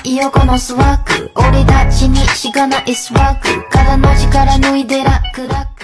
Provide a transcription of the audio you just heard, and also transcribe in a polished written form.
ないよこのスワッグ。俺たちにしかないスワッグ。からの力脱いで楽々。